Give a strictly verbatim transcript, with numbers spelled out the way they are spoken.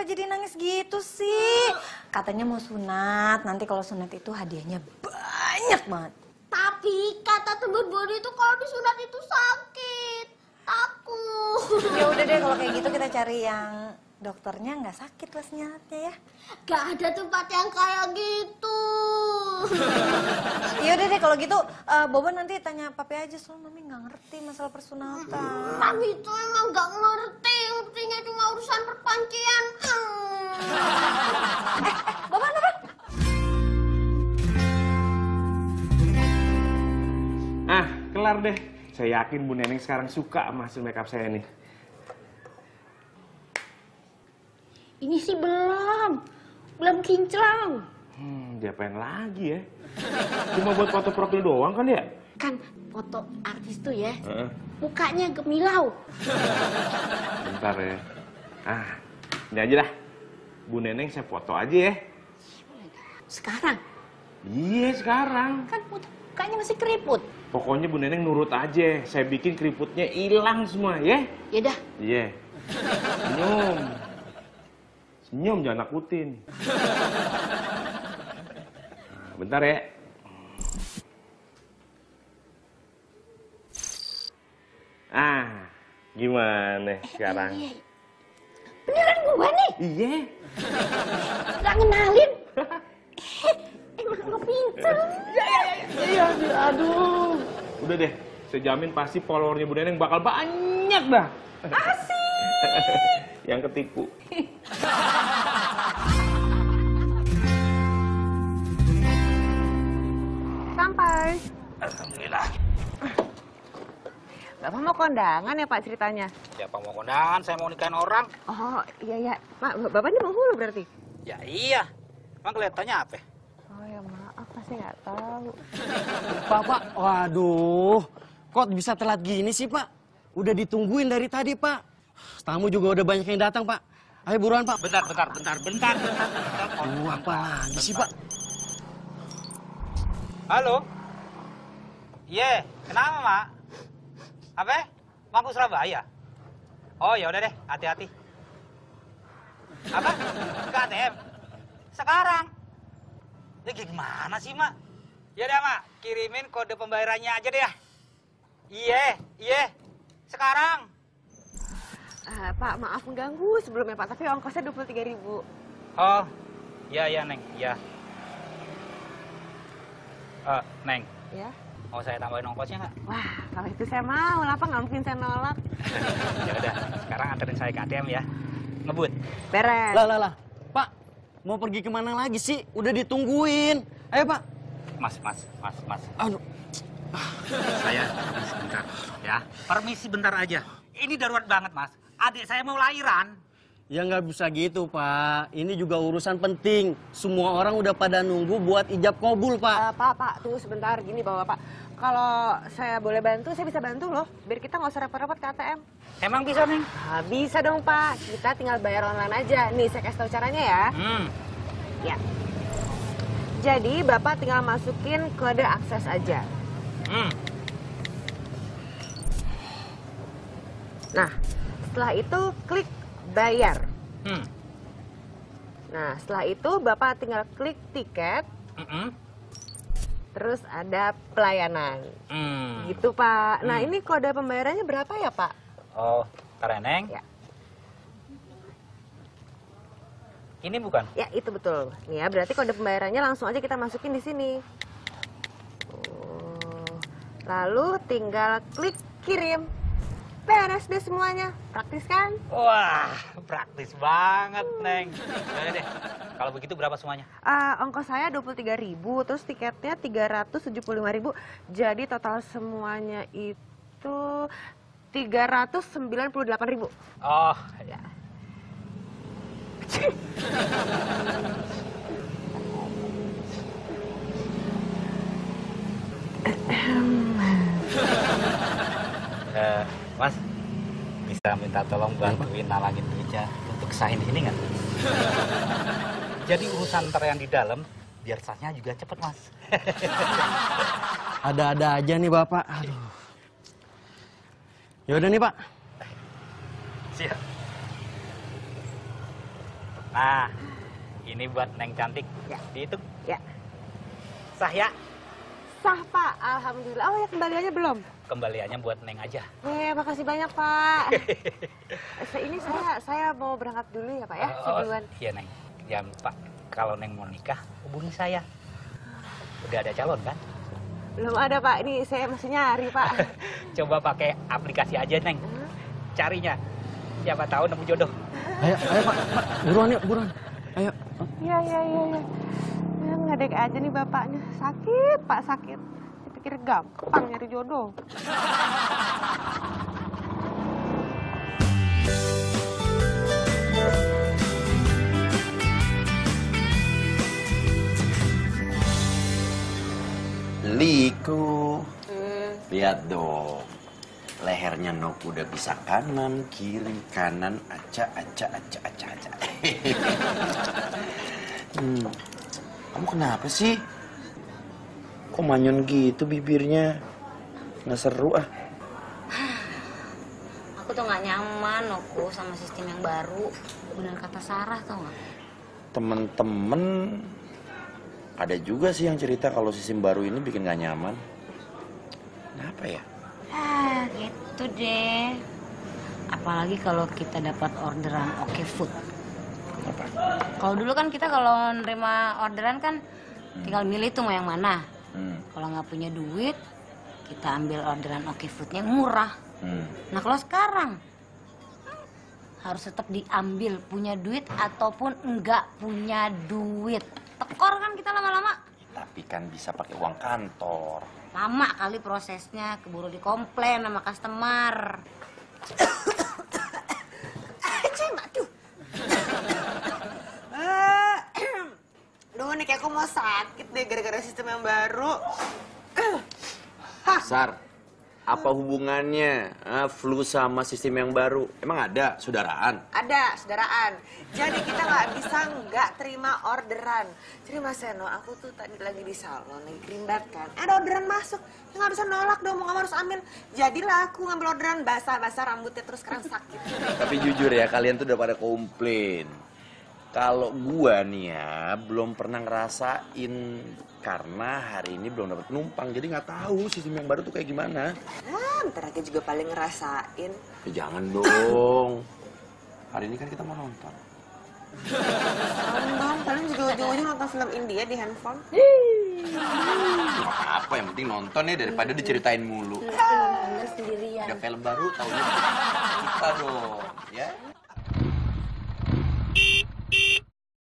kenapa jadi nangis gitu sih? Katanya mau sunat, nanti kalau sunat itu hadiahnya banyak banget. Tapi kata temen Boni itu kalau disunat itu sakit. Takut. Ya udah deh kalau kayak gitu kita cari yang dokternya nggak sakit lah senyatnya ya. Gak ada tempat yang kayak gitu. Ya udah deh kalau gitu uh, Bobo nanti tanya papi aja soalnya mami nggak ngerti masalah persunatan. Tapi itu emang gak ngerti, ngertinya cuma urusan perpancian. eh, Bobo apa? Ah, kelar deh. Saya yakin Bu Neneng sekarang suka sama hasil makeup saya nih. Ini sih belum, belum kinclong. Hmm, diapain lagi ya? Cuma buat foto profil doang kan ya? Kan foto artis tuh ya, Uh-uh. mukanya gemilau. Bentar ya. Ah, ini aja dah. Bu Neneng saya foto aja ya. Sekarang? Iya, sekarang. Kan mukanya masih keriput. Pokoknya Bu Neneng nurut aja. Saya bikin keriputnya hilang semua, ya? Yaudah. Iya. Senyum. Senyum, jangan nakutin. Nah, bentar ya. Ah, gimana sekarang? Eh, iya. Beneran gua nih? Iya. Gak ngenalin? Emang lo pinter. Iya, iya, iya. Iya, aduh. Udah deh, saya jamin pasti followernya Bu Neneng bakal banyak dah. Asik. Yang ketipu. Sampai. Alhamdulillah. Bapak mau kondangan ya Pak ceritanya? Siapa mau kondangan, saya mau nikahin orang. Oh iya ya, Pak Bapak ini penghulu berarti? Ya iya, emang kelihatannya apa? Oh ya maaf, saya nggak tahu. Pak, Pak, waduh, kok bisa telat gini sih Pak? Udah ditungguin dari tadi Pak. Tamu juga udah banyak yang datang Pak. Ayo buruan Pak. Bentar, bentar, bentar, bentar, bentar. Aduh, apa lagi sih Pak? Halo? Iya, kenapa Mak? Apa? Mau ke Surabaya? Oh ya udah deh, hati-hati. Apa? Ke A T M? Sekarang? Ya gimana sih Mak? Ya udah Mak, kirimin kode pembayarannya aja deh ya. Iya, iya. Sekarang. Uh, Pak maaf mengganggu sebelumnya Pak, tapi ongkosnya dua puluh tiga ribu. Oh, iya iya Neng, iya. Uh, Neng. Ya. Mau saya tambahin ongkosnya nggak? Wah, kalau itu saya mau lah Pak, nggak mungkin saya nolak. Ya udah, sekarang anterin saya ke A T M ya. Ngebut. Beres. Lah, lah, lah. Pak, mau pergi kemana lagi sih? Udah ditungguin. Ayo Pak. Mas, mas, mas, mas. Aduh. Saya permisi bentar, ya. Permisi bentar aja. Ini darurat banget, Mas. Adik saya mau lahiran. Ya nggak bisa gitu Pak. Ini juga urusan penting. Semua orang udah pada nunggu buat ijab kabul Pak. Uh, Pak, Pak, tunggu sebentar. Gini Bapak, Pak. Kalau saya boleh bantu, saya bisa bantu loh. Biar kita nggak usah repot-repot ke A T M. Emang bisa, Neng? Nah, bisa dong Pak. Kita tinggal bayar online aja. Nih, saya kasih tahu caranya ya. Hmm. Ya. Jadi Bapak tinggal masukin kode akses aja. Hmm. Nah, setelah itu klik bayar. Hmm. Nah, setelah itu Bapak tinggal klik tiket, Mm-mm. terus ada pelayanan. Hmm. Gitu Pak. Nah, Hmm. ini kode pembayarannya berapa ya Pak? Oh, ntar ya, Neng. Ya. Ini bukan? Ya, itu betul. Nih ya, berarti kode pembayarannya langsung aja kita masukin di sini. Oh. Lalu tinggal klik kirim. Beres deh semuanya. Praktis kan? Wah, praktis banget, Neng. Udah deh. Kalau begitu berapa semuanya? Uh, ongkos saya dua puluh tiga ribu, terus tiketnya tiga ratus tujuh puluh lima ribu. Jadi total semuanya itu tiga ratus sembilan puluh delapan ribu. Oh, ya. uh, Mas, bisa minta tolong bantuin nalangin meja untuk sign ini nggak? Jadi urusan ntar yang di dalam, biar sahnya juga cepet, Mas. Ada-ada aja nih Bapak. Aduh. Yaudah nih Pak. Siap. Nah, ini buat Neng cantik. Ya. Dihitung. Ya. Sah ya? Sah, Pak. Alhamdulillah. Oh ya, kembaliannya belum? Kembaliannya buat Neng aja. Eh, makasih banyak, Pak. Eh, ini saya saya mau berangkat dulu ya, Pak ya. Saya Oh, duluan. iya, Neng. Jangan lupa, kalau Neng mau nikah, hubungi saya. Udah ada calon kan? Belum ada, Pak. Ini saya masih nyari, Pak. Coba pakai aplikasi aja, Neng. Carinya. Siapa tahu nemu jodoh. Ayo, ayo Pak, Pak, buruan yuk, buruan. Ayo. Iya, iya, iya, iya. Ya, ngadek aja nih bapaknya. Sakit, Pak, sakit. Dipikir gampang nyari jodoh. Liko, lihat dong, lehernya Nok udah bisa kanan, kiri, kanan, aca, aca, aca, aca, aca. hmm. Kamu kenapa sih? Kok manyun gitu bibirnya? Nggak seru ah. Aku tuh nggak nyaman, aku sama sistem yang baru. Benar kata Sarah, tau nggak? Temen-temen ada juga sih yang cerita kalau sistem baru ini bikin gak nyaman. Kenapa ya? Ah, gitu deh. Apalagi kalau kita dapat orderan Oke Food. Kenapa? Kalau dulu kan kita kalau nerima orderan kan tinggal milih tuh mau yang mana. Hmm. Kalau nggak punya duit, kita ambil orderan Oke Foodnya yang murah. Hmm. Nah kalau sekarang harus tetap diambil punya duit ataupun enggak punya duit. Tekor kan kita lama-lama. Tapi kan bisa pakai uang kantor. Lama kali prosesnya, keburu dikomplain sama customer. Duh, nih kayak aku mau sakit deh gara-gara sistem yang baru. Sar, apa hubungannya ah, flu sama sistem yang baru? Emang ada saudaraan? Ada, saudaraan. Jadi kita nggak bisa nggak terima orderan. Jadi Mas Seno, aku tuh tadi lagi di salon, lagi kerimbat kan. Ada orderan masuk, ya nggak bisa nolak dong, mau nggak harus ambil. Jadilah aku ngambil orderan basah-basah rambutnya terus sekarang sakit. Tapi jujur ya, kalian tuh udah pada komplain. Kalau gua nih ya, belum pernah ngerasain karena hari ini belum dapat penumpang. Jadi nggak tahu sistem yang baru tuh kayak gimana. Ah, ntar lagi juga paling ngerasain. Ya jangan dong. Hari ini kan kita mau nonton. Nonton, kalian juga ujung-ujung nonton film India di handphone. Apa yang penting nonton ya daripada diceritain mulu. Nonton sendirian. Ada film baru tahunya kita dong, ya.